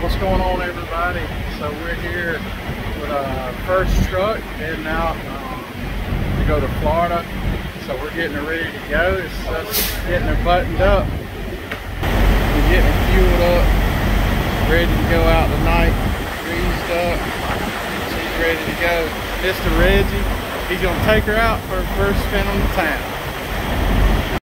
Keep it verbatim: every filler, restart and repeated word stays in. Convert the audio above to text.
What's going on, everybody? So we're here with our first truck heading out um, to go to Florida. So we're getting it ready to go. It's just getting it buttoned up. We're getting it fueled up, ready to go out tonight. Greased up. She's ready to go. Mister Reggie, he's gonna take her out for her first spin on the town.